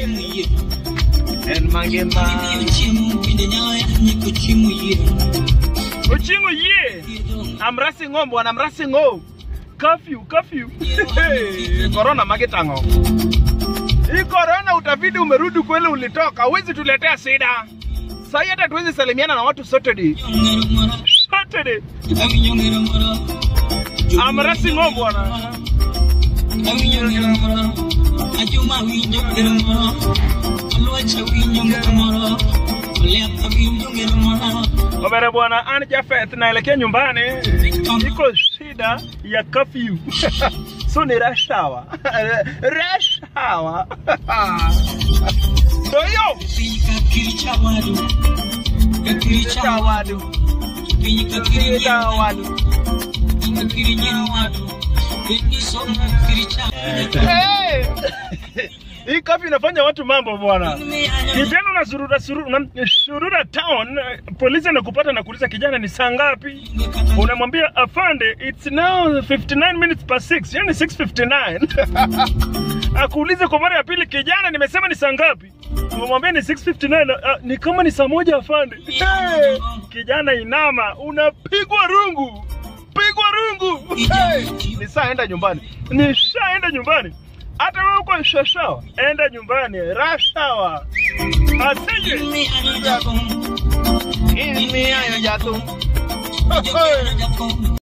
En mangema. Ochingo ye. I'm rushing home, bwana, I'm rushing home. Curfew. Corona magetango. Hii corona utafidi umerudi kweli ulitoka. Huwezi tuletea shida. Sasa hata tuwezi salimiana na watu Saturday. I'm rushing home, bwana. Obere bwana, anja Faith naelekea nyumbani. Iko shida ya curfew. So ni rush hour. Rush hour. So yo. Hey! Hii kafi inafanya watu mambo bwana. Kijana unazurura town, polisi anakupata na kuuliza kijana ni saa ngapi? Unamwambia afande, it's now 59 minutes past 6, yani 6:59. Akuulize kwa mara ya pili, kijana nimesema ni saa ngapi? Unamwambia ni 6:59, ni kama ni saa moja afande. Hey! Kijana inama, unapigwa rungu. Hey! Nishaenda nyumbani. Hata wewe uko shashawa, enda nyumbani, rush hour. Asije. Ini ayo jatuh.